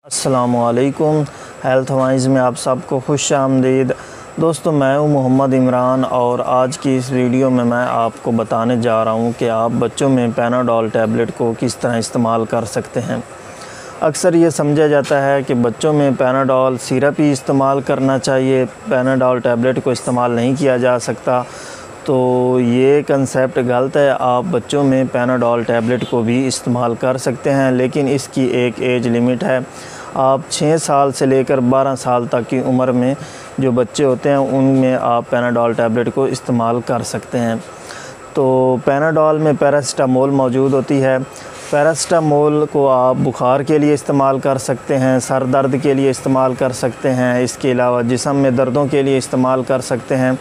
अस्सलामुअलैकुम। Health wise में आप सबको खुश आमदीद। दोस्तों, मैं हूं मोहम्मद इमरान और आज की इस वीडियो में मैं आपको बताने जा रहा हूं कि आप बच्चों में पैनाडोल टैबलेट को किस तरह इस्तेमाल कर सकते हैं। अक्सर ये समझा जाता है कि बच्चों में पैनाडोल सिरप ही इस्तेमाल करना चाहिए, पैनाडोल टैबलेट को इस्तेमाल नहीं किया जा सकता। तो ये कंसेप्ट गलत है। आप बच्चों में पैनाडोल टैबलेट को भी इस्तेमाल कर सकते हैं, लेकिन इसकी एक एज लिमिट है। आप 6 साल से लेकर 12 साल तक की उम्र में जो बच्चे होते हैं उनमें आप पैनाडोल टैबलेट को इस्तेमाल कर सकते हैं। तो पैनाडोल में पैरासिटामोल मौजूद होती है। पैरासिटामोल को आप बुखार के लिए इस्तेमाल कर सकते हैं, सर दर्द के लिए इस्तेमाल कर सकते हैं, इसके अलावा जिस्म में दर्दों के लिए इस्तेमाल कर सकते हैं।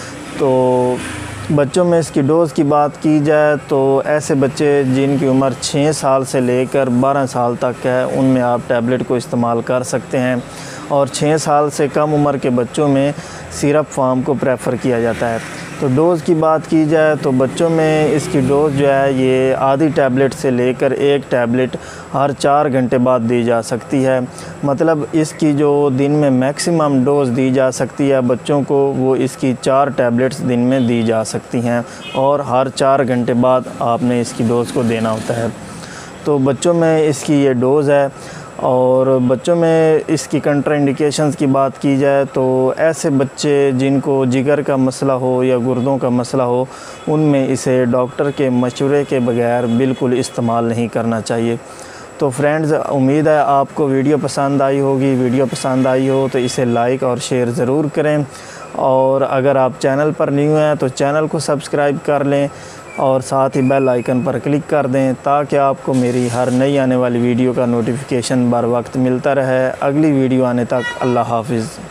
तो बच्चों में इसकी डोज़ की बात की जाए तो ऐसे बच्चे जिनकी उम्र 6 साल से लेकर 12 साल तक है उनमें आप टैबलेट को इस्तेमाल कर सकते हैं, और 6 साल से कम उम्र के बच्चों में सिरप फॉर्म को प्रेफर किया जाता है। तो डोज़ की बात की जाए तो बच्चों में इसकी डोज़ जो है ये आधी टैबलेट से लेकर 1 टैबलेट हर 4 घंटे बाद दी जा सकती है। मतलब इसकी जो दिन में मैक्सिमम डोज़ दी जा सकती है बच्चों को, वो इसकी 4 टैबलेट्स दिन में दी जा सकती हैं, और हर 4 घंटे बाद आपने इसकी डोज़ को देना होता है। तो बच्चों में इसकी ये डोज़ है। और बच्चों में इसकी कंट्राइंडिकेशंस की बात की जाए तो ऐसे बच्चे जिनको जिगर का मसला हो या गुर्दों का मसला हो, उनमें इसे डॉक्टर के मशवरे के बगैर बिल्कुल इस्तेमाल नहीं करना चाहिए। तो फ्रेंड्स, उम्मीद है आपको वीडियो पसंद आई होगी। वीडियो पसंद आई हो तो इसे लाइक और शेयर ज़रूर करें, और अगर आप चैनल पर न्यू हैं तो चैनल को सब्सक्राइब कर लें और साथ ही बेल आइकन पर क्लिक कर दें ताकि आपको मेरी हर नई आने वाली वीडियो का नोटिफिकेशन बर वक्त मिलता रहे। अगली वीडियो आने तक अल्लाह हाफ़िज़।